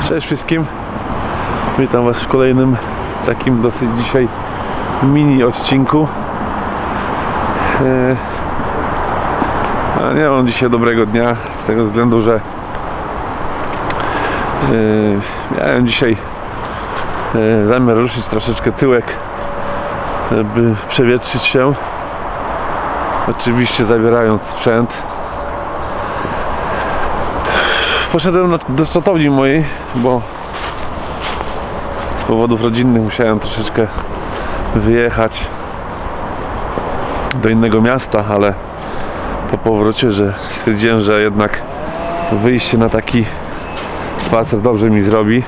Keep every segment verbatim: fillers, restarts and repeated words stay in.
Cześć wszystkim, witam was w kolejnym takim dosyć dzisiaj mini odcinku. A nie mam dzisiaj dobrego dnia z tego względu, że miałem dzisiaj zamiar ruszyć troszeczkę tyłek, by przewietrzyć się, oczywiście zabierając sprzęt. Poszedłem do czatowni mojej, bo z powodów rodzinnych musiałem troszeczkę wyjechać do innego miasta, ale po powrocie, że stwierdziłem, że jednak wyjście na taki spacer dobrze mi zrobi.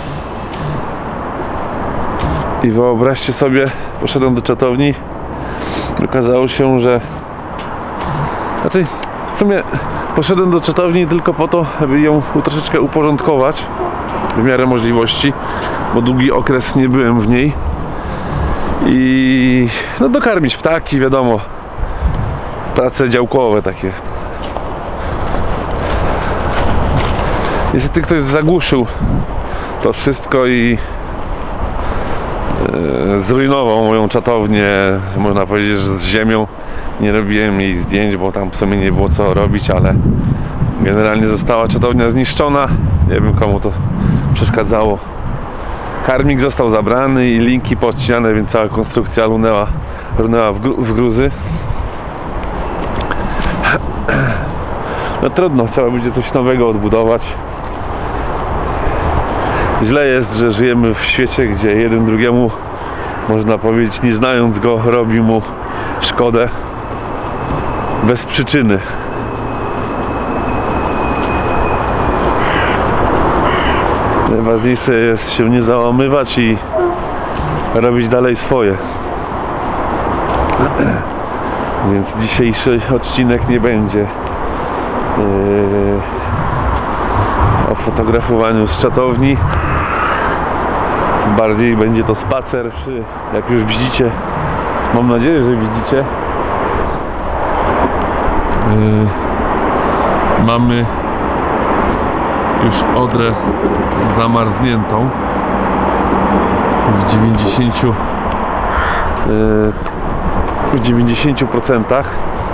I wyobraźcie sobie, poszedłem do czatowni, okazało się, że znaczy w sumie poszedłem do czatowni tylko po to, aby ją troszeczkę uporządkować w miarę możliwości, bo długi okres nie byłem w niej. I no dokarmić ptaki, wiadomo, prace działkowe takie. Niestety ktoś zagłuszył to wszystko i e, zrujnował moją czatownię, można powiedzieć, że z ziemią. Nie robiłem jej zdjęć, bo tam w sumie nie było co robić, ale generalnie została czatownia zniszczona. Nie wiem, komu to przeszkadzało. Karmik został zabrany i linki podcinane, więc cała konstrukcja lunęła, runęła w, gru, w gruzy. No trudno, trzeba będzie coś nowego odbudować. Źle jest, że żyjemy w świecie, gdzie jeden drugiemu, można powiedzieć, nie znając go, robi mu szkodę bez przyczyny. Najważniejsze jest się nie załamywać i robić dalej swoje. Więc dzisiejszy odcinek nie będzie yy, o fotografowaniu z czatowni. Bardziej będzie to spacer, jak już widzicie, mam nadzieję, że widzicie, yy, mamy już odrę zamarzniętą w dziewięćdziesięciu w dziewięćdziesięciu procentach.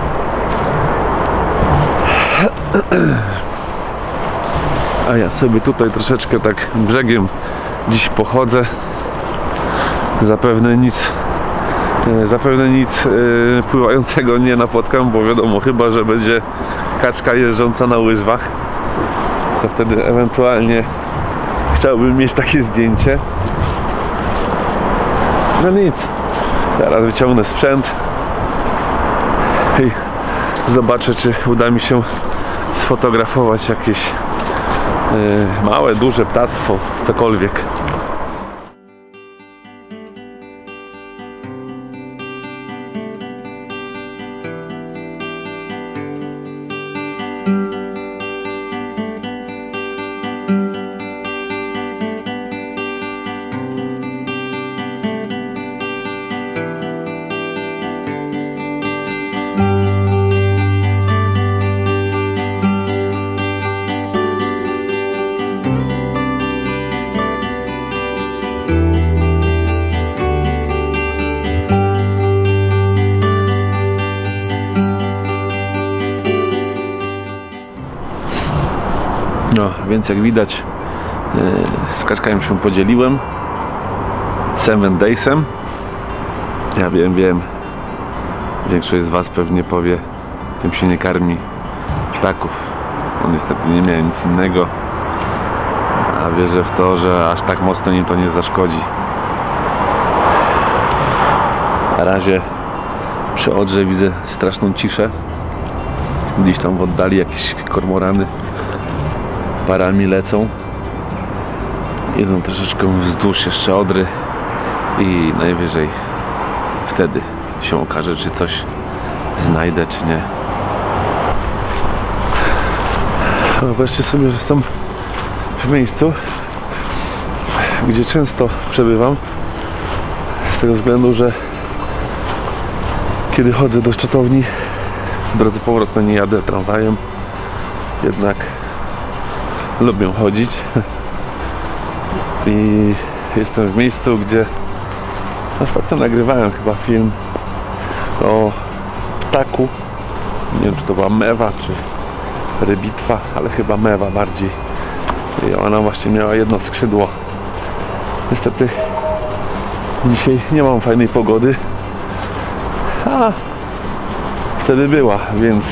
A ja sobie tutaj troszeczkę tak brzegiem dziś pochodzę. Zapewne nic zapewne nic pływającego nie napotkam, bo wiadomo, chyba że będzie kaczka jeżdżąca na łyżwach, to wtedy ewentualnie chciałbym mieć takie zdjęcie. No nic, teraz wyciągnę sprzęt i zobaczę, czy uda mi się sfotografować jakieś yy, małe, duże ptactwo, cokolwiek. No, więc jak widać, yy, z kaczkami się podzieliłem Seven Daysem. Ja wiem, wiem, większość z was pewnie powie, tym się nie karmi ptaków. No niestety nie miałem nic innego, a wierzę w to, że aż tak mocno im to nie zaszkodzi. Na razie przy Odrze widzę straszną ciszę. Gdzieś tam w oddali jakieś kormorany parami lecą. Idą troszeczkę wzdłuż jeszcze Odry i najwyżej wtedy się okaże, czy coś znajdę, czy nie. Wyobraźcie sobie, że jestem w miejscu, gdzie często przebywam, z tego względu, że kiedy chodzę do czatowni, w drodze powrotnej nie jadę tramwajem, jednak lubię chodzić. i jestem w miejscu, gdzie ostatnio nagrywałem chyba film o ptaku. Nie wiem, czy to była mewa, czy rybitwa, ale chyba mewa bardziej. I ona właśnie miała jedno skrzydło. Niestety dzisiaj nie mam fajnej pogody, a wtedy była, więc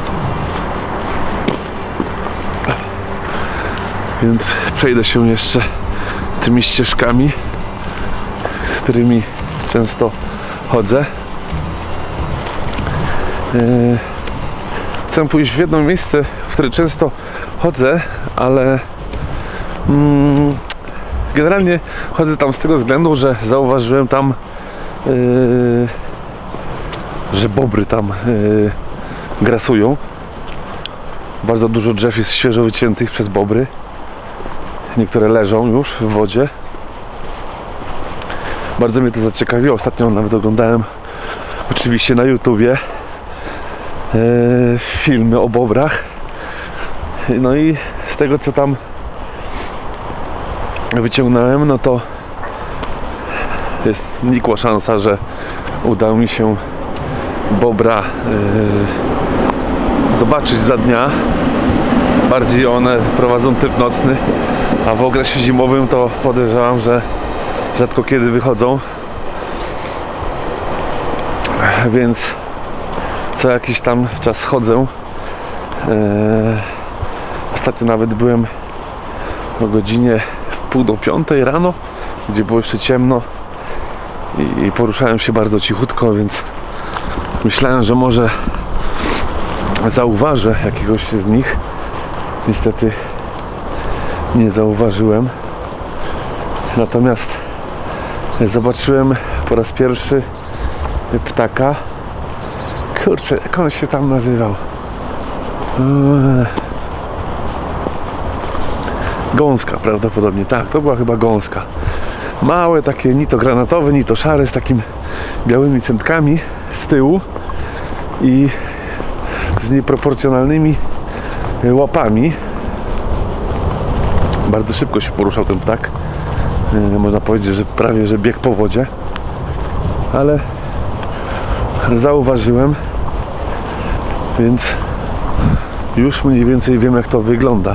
więc przejdę się jeszcze tymi ścieżkami, którymi często chodzę. Yy, chcę pójść w jedno miejsce, w które często chodzę, ale mm, generalnie chodzę tam z tego względu, że zauważyłem tam, yy, że bobry tam yy, grasują. Bardzo dużo drzew jest świeżo wyciętych przez bobry. Niektóre leżą już w wodzie. Bardzo mnie to zaciekawiło. Ostatnio nawet oglądałem oczywiście na YouTubie yy, filmy o bobrach. No i z tego, co tam wyciągnąłem, no to jest nikła szansa, że uda mi się bobra yy, zobaczyć za dnia. Bardziej one prowadzą tryb nocny, a w okresie zimowym to podejrzewam, że rzadko kiedy wychodzą. Więc co jakiś tam czas chodzę. Yy, ostatnio nawet byłem o godzinie w pół do piątej rano, gdzie było jeszcze ciemno i, i poruszałem się bardzo cichutko, więc myślałem, że może zauważę jakiegoś z nich. Niestety nie zauważyłem. Natomiast zobaczyłem po raz pierwszy ptaka. Kurczę, jak on się tam nazywał? Gąska prawdopodobnie, tak, to była chyba gąska. Małe takie, ni to granatowe, ni to szare, z takimi białymi centkami z tyłu i z nieproporcjonalnymi łapami. Bardzo szybko się poruszał ten ptak. Można powiedzieć, że prawie że biegł po wodzie, ale zauważyłem, więc już mniej więcej wiem, jak to wygląda.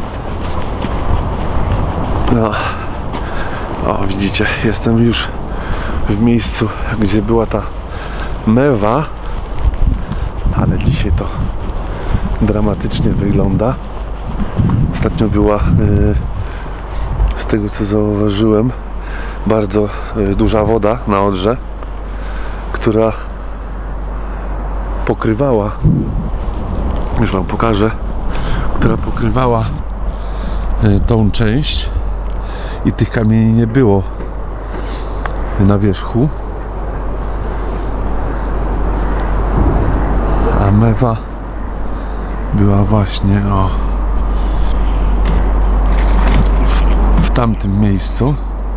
No. O, widzicie, jestem już w miejscu, gdzie była ta mewa, ale dzisiaj to dramatycznie wygląda. Ostatnio była, yy, z tego co zauważyłem, bardzo yy, duża woda na Odrze, która pokrywała, już wam pokażę, która pokrywała yy, tą część i tych kamieni nie było na wierzchu, a mewa była właśnie o w, w tamtym miejscu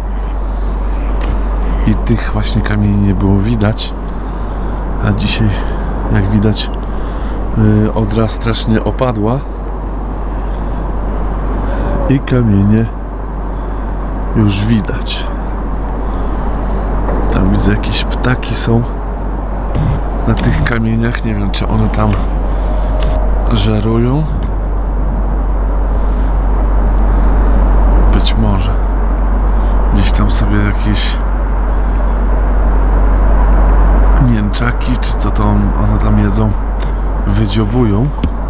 i tych właśnie kamieni nie było widać, a dzisiaj, jak widać, yy, Odra strasznie opadła i kamienie już widać. Tam widzę, jakieś ptaki są na tych kamieniach. Nie wiem, czy one tam żerują. Być może gdzieś tam sobie jakieś mięczaki, czy co to one tam jedzą, wydziobują.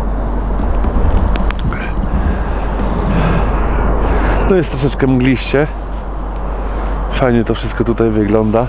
No jest troszeczkę mgliście. Fajnie to wszystko tutaj wygląda.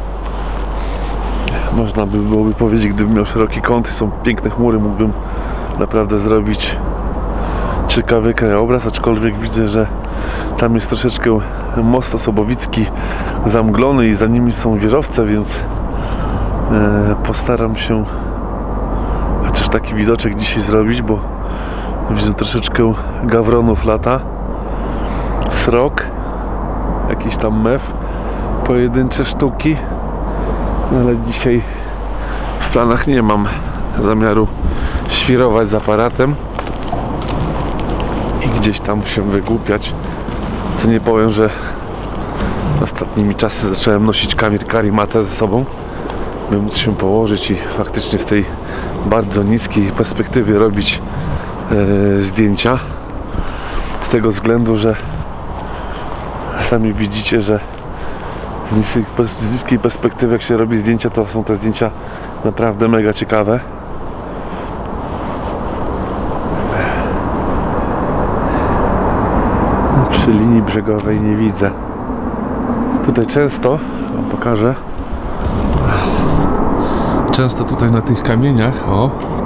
Można by byłoby powiedzieć, gdybym miał szeroki kąt i są piękne chmury, mógłbym naprawdę zrobić ciekawy krajobraz, aczkolwiek widzę, że tam jest troszeczkę most Osobowicki zamglony i za nimi są wieżowce, więc e, postaram się chociaż taki widoczek dzisiaj zrobić, bo widzę troszeczkę gawronów lata, srok, jakiś tam mew, pojedyncze sztuki, ale dzisiaj w planach nie mam zamiaru świrować z aparatem i gdzieś tam się wygłupiać. To nie powiem, że ostatnimi czasy zacząłem nosić karimatę ze sobą, by móc się położyć i faktycznie z tej bardzo niskiej perspektywy robić e, zdjęcia. Z tego względu, że sami widzicie, że z niskiej, z niskiej perspektywy jak się robi zdjęcia, to są te zdjęcia naprawdę mega ciekawe. Przy linii brzegowej nie widzę. Tutaj często, wam pokażę, często tutaj na tych kamieniach, o,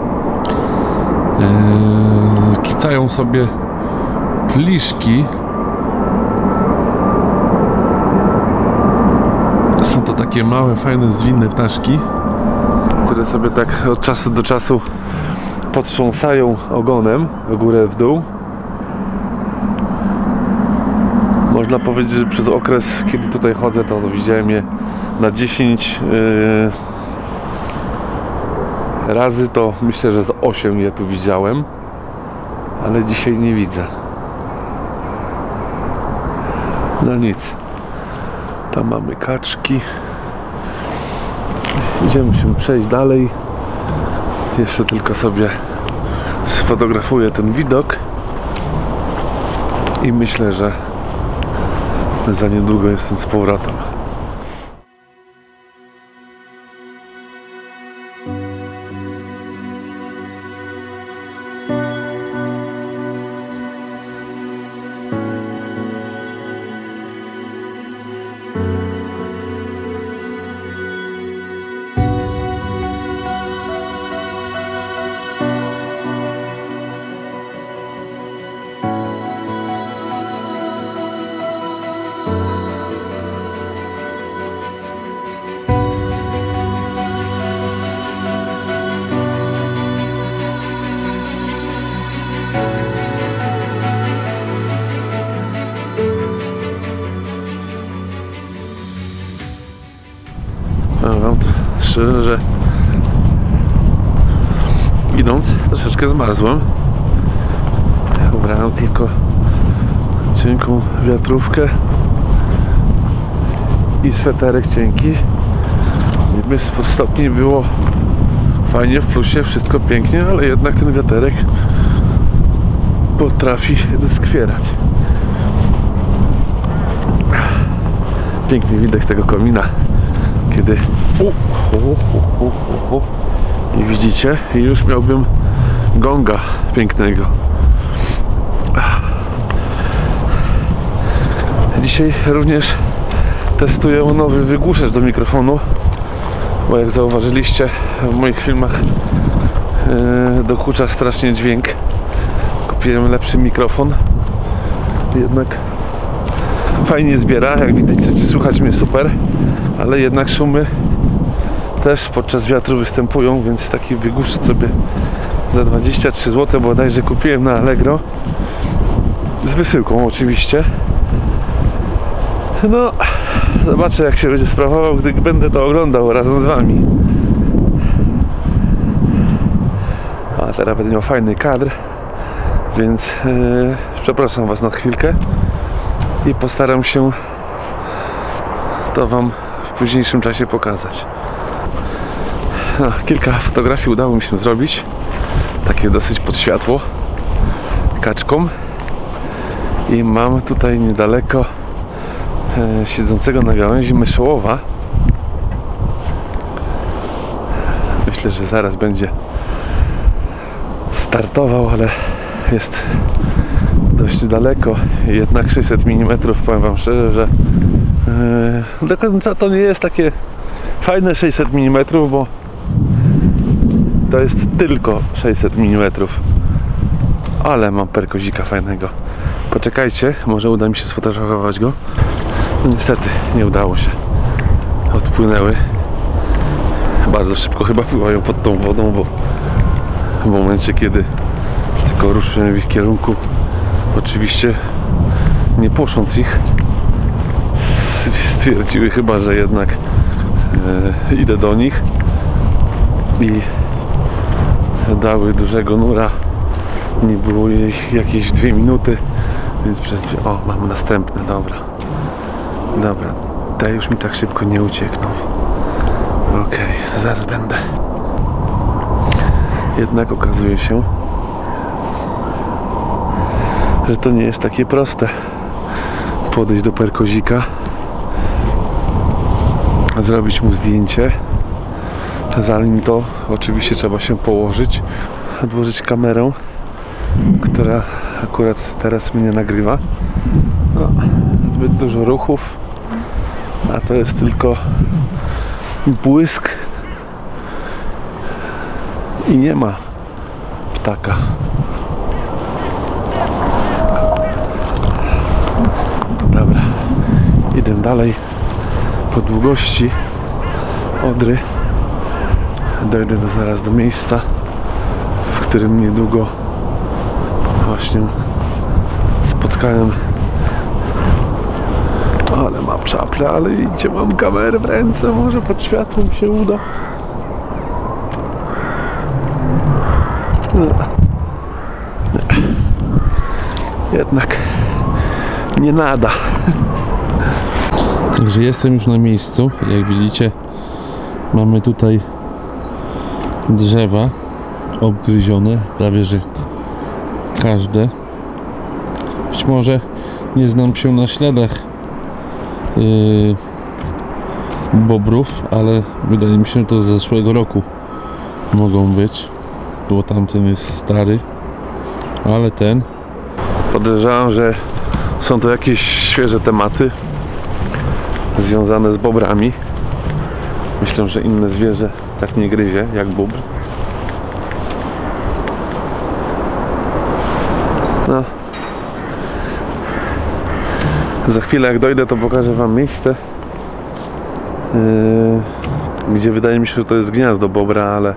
yy, kicają sobie pliszki. Są to takie małe, fajne, zwinne ptaszki, które sobie tak od czasu do czasu potrząsają ogonem w górę, w dół. Można powiedzieć, że przez okres, kiedy tutaj chodzę, to widziałem je na dziesięć yy, razy, to myślę, że z osiem je tu widziałem, ale dzisiaj nie widzę. No nic. Tam mamy kaczki. Idziemy się przejść dalej. Jeszcze tylko sobie sfotografuję ten widok i myślę, że za niedługo jestem z powrotem. Wam szczerze, że idąc troszeczkę zmarzłem. Ubrałem tylko cienką wiatrówkę i sweterek cienki. Niby z stopni było fajnie, w plusie, wszystko pięknie, ale jednak ten wiaterek potrafi doskwierać. Piękny widok tego komina, kiedy u, u, u, u, u, i widzicie, i już miałbym gonga pięknego. Dzisiaj również testuję nowy wygłuszacz do mikrofonu, bo jak zauważyliście, w moich filmach yy, dokucza strasznie dźwięk. Kupiłem lepszy mikrofon, jednak fajnie zbiera, jak widać, słychać mnie super, ale jednak szumy też podczas wiatru występują, więc taki wygłuszacz sobie za dwadzieścia trzy złote bodajże kupiłem na Allegro, z wysyłką oczywiście. No, zobaczę, jak się będzie sprawował, gdy będę to oglądał razem z wami. A teraz będę miał fajny kadr, więc yy, przepraszam was na chwilkę i postaram się to wam w późniejszym czasie pokazać. No, kilka fotografii udało mi się zrobić, takie dosyć pod światło, kaczką, i mam tutaj niedaleko e, siedzącego na gałęzi myszołowa. Myślę, że zaraz będzie startował, ale jest dość daleko, jednak sześćset milimetrów, powiem wam szczerze, że yy, do końca to nie jest takie fajne sześćset milimetrów, bo to jest tylko sześćset milimetrów, ale mam perkozika fajnego. Poczekajcie, może uda mi się sfotografować go. No, niestety nie udało się, odpłynęły bardzo szybko, chyba pływają pod tą wodą, bo w momencie, kiedy tylko ruszyłem w ich kierunku, oczywiście nie płosząc ich, stwierdziły chyba, że jednak e, idę do nich i dały dużego nura. Nie było ich jakieś dwie minuty, Więc przez dwie... O, mamy następne, dobra. Dobra, te już mi tak szybko nie uciekną. Okej, okay, to zaraz będę. Jednak okazuje się, że to nie jest takie proste podejść do perkozika, zrobić mu zdjęcie. Zanim to oczywiście trzeba się położyć, odłożyć kamerę, która akurat teraz mnie nagrywa. No, zbyt dużo ruchów, a to jest tylko błysk i nie ma ptaka. Dobra, idę dalej po długości Odry. Dojdę do, zaraz do miejsca, w którym niedługo właśnie spotkałem. Ale mam czaplę, ale idzie, mam kamerę w ręce, może pod światłem się uda. No. Jednak nie nada. Także jestem już na miejscu. Jak widzicie, mamy tutaj drzewa obgryzione, prawie że każde. Być może nie znam się na śladach yy, bobrów, ale wydaje mi się, że to z zeszłego roku mogą być, bo tamten jest stary, ale ten podejrzewam, że są to jakieś świeże tematy związane z bobrami. Myślę, że inne zwierzę tak nie gryzie jak bóbr. No. Za chwilę jak dojdę, to pokażę wam miejsce, yy, gdzie wydaje mi się, że to jest gniazdo bobra, ale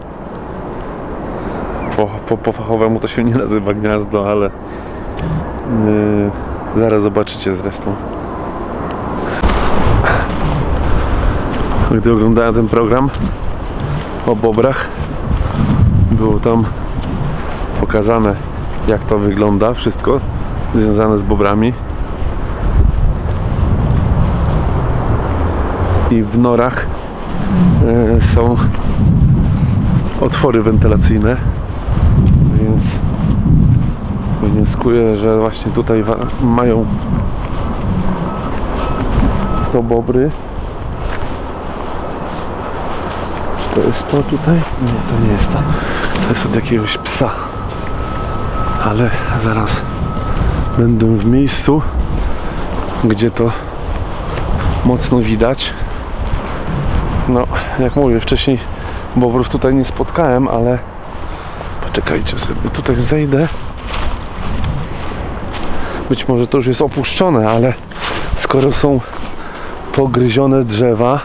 po, po, po fachowemu to się nie nazywa gniazdo, ale yy, zaraz zobaczycie zresztą. Gdy oglądałem ten program o bobrach, było tam pokazane, jak to wygląda wszystko związane z bobrami. I w norach y, są otwory wentylacyjne, więc wnioskuję, że właśnie tutaj mają to bobry. Czy to jest to tutaj? Nie, to nie jest to. To jest od jakiegoś psa. Ale zaraz będę w miejscu, gdzie to mocno widać. No, jak mówię, wcześniej bobrów tutaj nie spotkałem, ale poczekajcie sobie, tutaj zejdę. Być może to już jest opuszczone, ale skoro są pogryzione drzewa,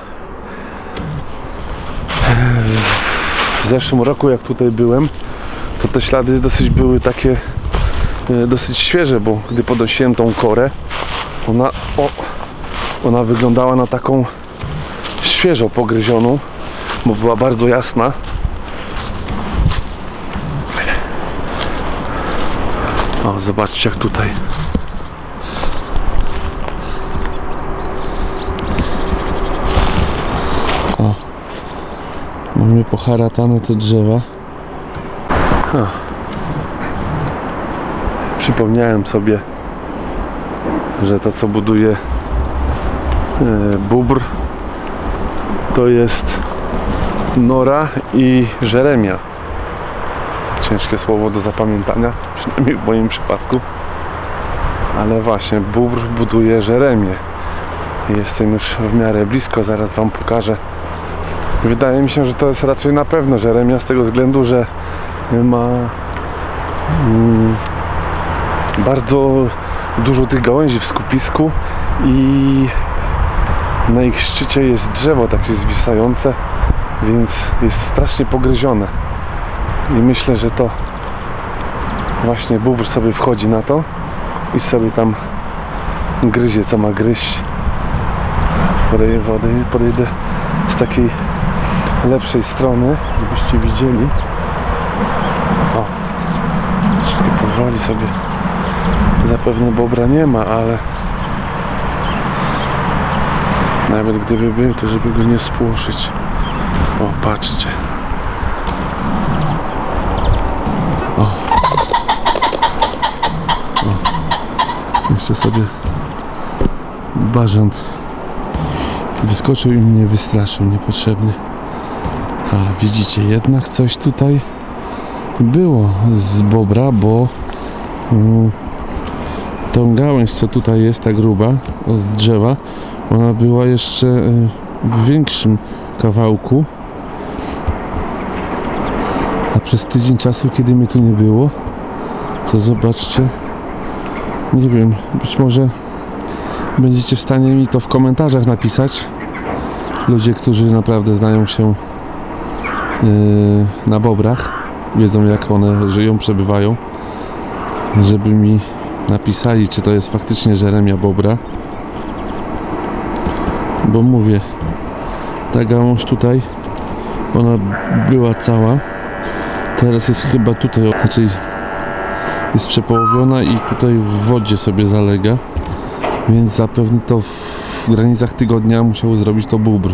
w zeszłym roku jak tutaj byłem, to te ślady dosyć były takie dosyć świeże, bo gdy podnosiłem tą korę, ona, o, ona wyglądała na taką świeżo pogryzioną, bo była bardzo jasna. O, zobaczcie jak tutaj. O, mamy poharatane te drzewa. O. Przypomniałem sobie, że to co buduje e, bóbr, to jest nora i żeremia. Ciężkie słowo do zapamiętania, przynajmniej w moim przypadku. Ale właśnie, bóbr buduje żeremię. Jestem już w miarę blisko, zaraz wam pokażę. Wydaje mi się, że to jest raczej na pewno żeremia, z tego względu, że ma mm, bardzo dużo tych gałęzi w skupisku i na ich szczycie jest drzewo takie zwisające, więc jest strasznie pogryzione. I myślę, że to właśnie bóbr sobie wchodzi na to i sobie tam gryzie, co ma gryźć. Podejdę, podejdę, podejdę z takiej lepszej strony, żebyście widzieli. O, troszkę powoli sobie Zapewne bobra nie ma, ale nawet gdyby był, to żeby go nie spłoszyć. O, patrzcie. O. O. Jeszcze sobie bażant wyskoczył i mnie wystraszył niepotrzebnie. A widzicie, jednak coś tutaj było z bobra, bo um, tą gałęź, co tutaj jest, ta gruba, z drzewa, ona była jeszcze y, w większym kawałku. A przez tydzień czasu, kiedy mnie tu nie było, to zobaczcie, nie wiem, być może będziecie w stanie mi to w komentarzach napisać. Ludzie, którzy naprawdę znają się yy, na bobrach, wiedzą, jak one żyją, przebywają, żeby mi napisali, czy to jest faktycznie Żeremia bobra. Bo mówię, ta gałąź tutaj, ona była cała, teraz jest chyba tutaj, znaczy jest przepołowiona i tutaj w wodzie sobie zalega, więc zapewne to w granicach tygodnia musiał zrobić to bóbr.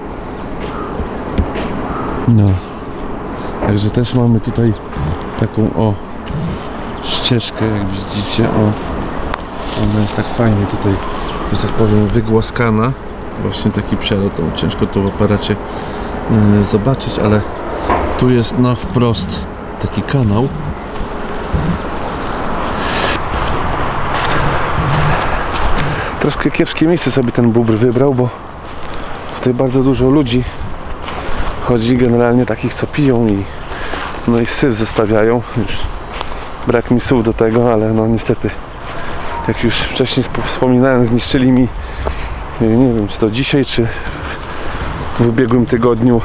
No, także też mamy tutaj taką o ścieżkę, jak widzicie, o, ona jest tak fajnie tutaj, że tak powiem, wygłaskana. Właśnie taki przelot, ciężko to w aparacie yy, zobaczyć, ale tu jest na wprost taki kanał. Troszkę kiepskie miejsce sobie ten bóbr wybrał, bo tutaj bardzo dużo ludzi chodzi, generalnie takich, co piją i no i syf zostawiają. Już brak mi słów do tego, ale no niestety, jak już wcześniej wspominałem, zniszczyli mi, nie wiem, czy to dzisiaj, czy w ubiegłym tygodniu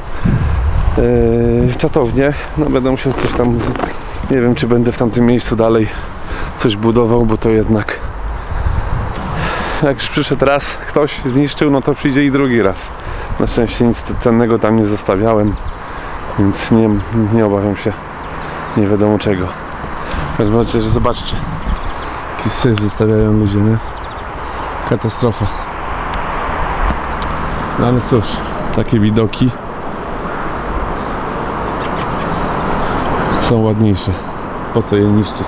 yy, czatownię. No będę musiał coś tam, nie wiem, czy będę w tamtym miejscu dalej coś budował, bo to jednak, jak już przyszedł raz ktoś, zniszczył, no to przyjdzie i drugi raz. Na szczęście nic cennego tam nie zostawiałem, więc nie, nie obawiam się nie wiadomo czego. W każdym razie, że zobaczcie, jaki syf zostawiają ludzie, nie? Katastrofa. No ale cóż, takie widoki są ładniejsze. Po co je niszczyć?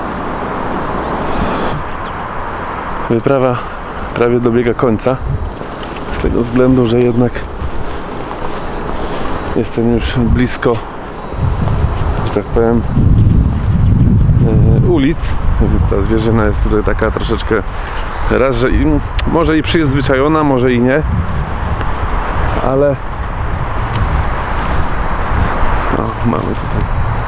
Wyprawa prawie dobiega końca. Z tego względu, że jednak jestem już blisko, że tak powiem, ulic. Więc ta zwierzyna jest tutaj taka troszeczkę raz, że i, może i przyzwyczajona, może i nie. Ale no, mamy tutaj.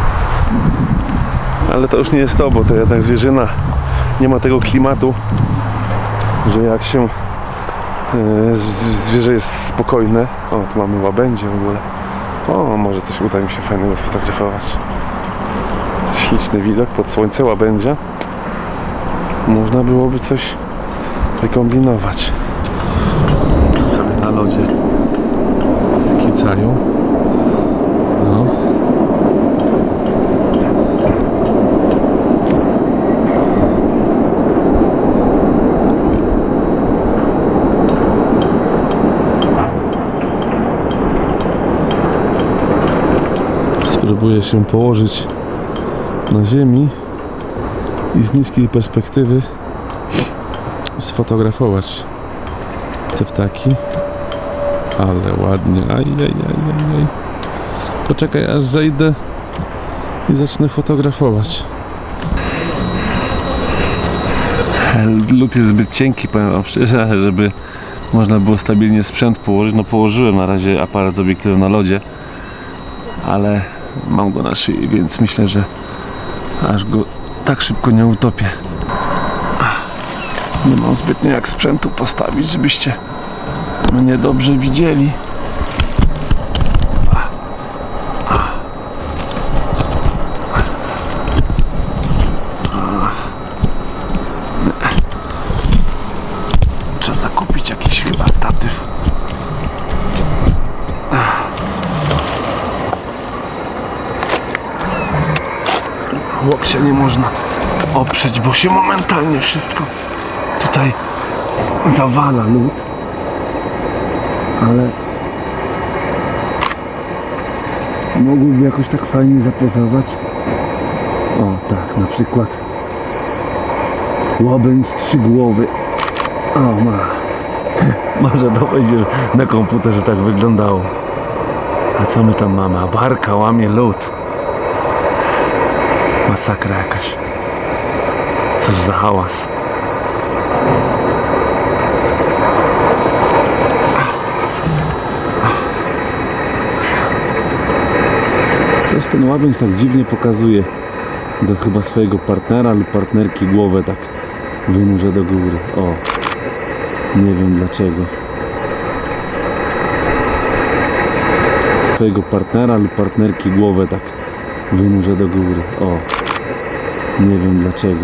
Ale to już nie jest to, bo to jednak zwierzyna nie ma tego klimatu, że jak się yy, zwierzę jest spokojne. O, tu mamy łabędzie w ogóle. O, może coś uda mi się fajnego sfotografować. Śliczny widok pod słońce, łabędzia. Można byłoby coś wykombinować. Sobie na lodzie kicają. No. Spróbuję się położyć na ziemi i z niskiej perspektywy sfotografować te ptaki. Ale ładnie, aj, aj, aj, aj. Poczekaj, aż zejdę i zacznę fotografować. Lód jest zbyt cienki, powiem wam szczerze, żeby można było stabilnie sprzęt położyć. No położyłem na razie aparat z obiektywem na lodzie, ale mam go na szyi, więc myślę, że aż go tak szybko nie utopię. Nie mam zbytnio jak sprzętu postawić, żebyście mnie dobrze widzieli. Trzeba zakupić jakiś chyba statyw. Łokcia nie można oprzeć, bo się momentalnie wszystko tutaj zawala lód. Ale mogłyby jakoś tak fajnie zapozować. O tak, na przykład łabędź trzygłowy. O ma. Może to będzie na komputerze tak wyglądało. A co my tam mamy? A barka łamie lód. Masakra jakaś. Coś za hałas. Coś ten łabędź tak dziwnie pokazuje do chyba swojego partnera lub partnerki głowę tak wynurza do góry. O, nie wiem dlaczego. Swojego partnera lub partnerki głowę tak wynurza do góry. O, nie wiem dlaczego.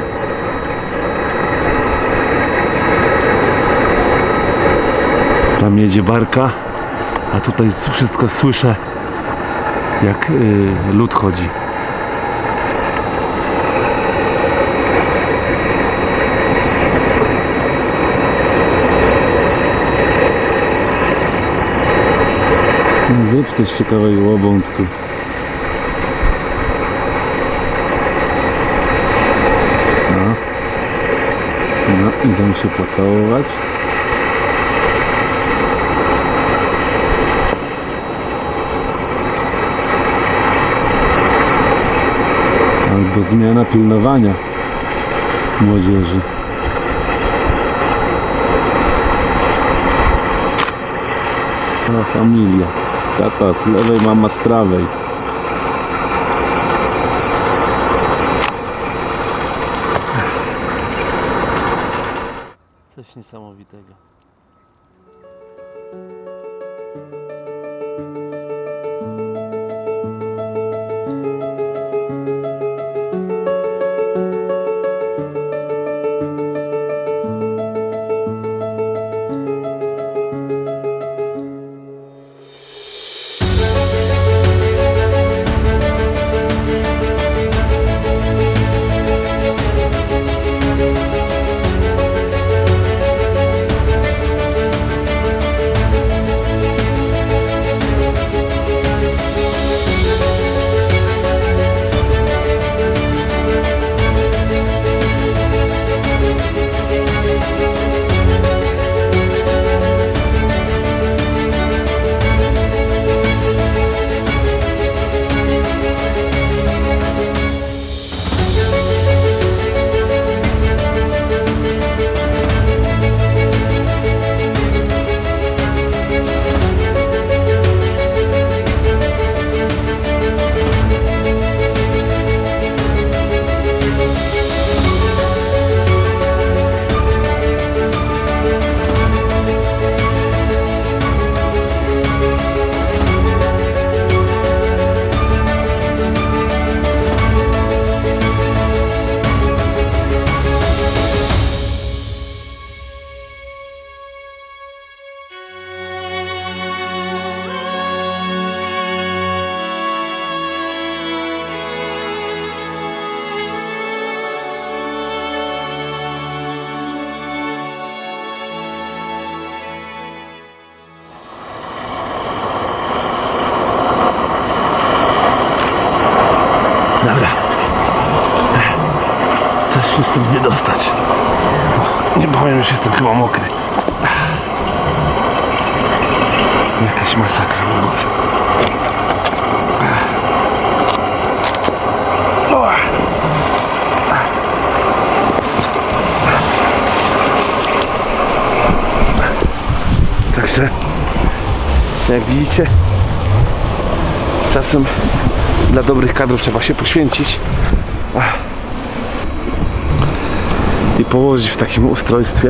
Tam jedzie barka, a tutaj wszystko słyszę, jak yy, lód chodzi. Zrób coś ciekawego, łabądku. No. No, idą się pocałować. Albo zmiana pilnowania młodzieży. No, familia. Tata z lewej, mama z prawej. Coś niesamowitego. Dobra. Czas się stąd wydostać. Nie powiem, już jestem chyba mokry. Jakaś masakra w ogóle. Także, jak widzicie, czasem dla dobrych kadrów trzeba się poświęcić i położyć w takim ustrojstwie.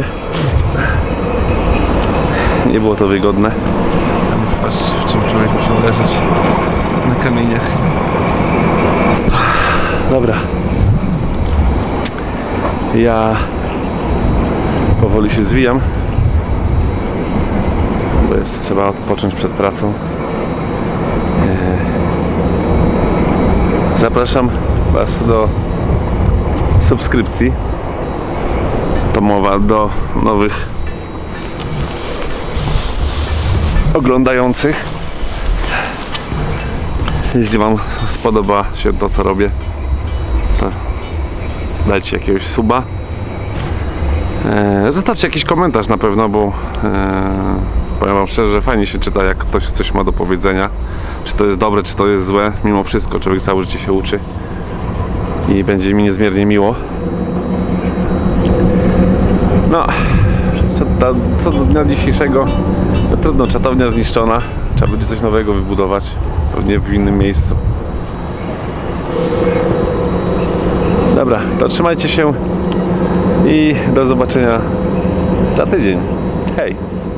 Nie było to wygodne. Sami zobaczcie, w czym człowiek musiał leżeć na kamieniach. Dobra. Ja powoli się zwijam, bo jeszcze trzeba odpocząć przed pracą. Zapraszam Was do subskrypcji. To mowa do nowych oglądających. Jeśli Wam spodoba się to, co robię, to dajcie jakiegoś suba. Eee, zostawcie jakiś komentarz na pewno, bo eee, powiem Wam szczerze, że fajnie się czyta, jak ktoś coś ma do powiedzenia. Czy to jest dobre, czy to jest złe. Mimo wszystko człowiek całe życie się uczy i będzie mi niezmiernie miło. No, co do, co do dnia dzisiejszego, no trudno, czatownia zniszczona. Trzeba będzie coś nowego wybudować, pewnie w innym miejscu. Dobra, to trzymajcie się i do zobaczenia za tydzień. Hej!